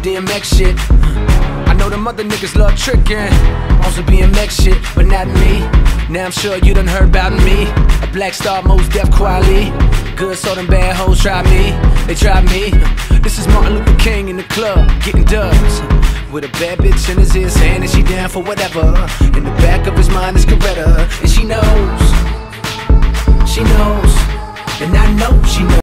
DMX shit. I know them other niggas love tricking on some BMX shit, but not me. Now I'm sure you done heard about me. A Black Star, most deaf quality. Good, so them bad hoes try me. They try me. This is Martin Luther King in the club, getting dubs. With a bad bitch in his ear saying that she down for whatever. In the back of his mind is Coretta, and she knows, and I know she knows.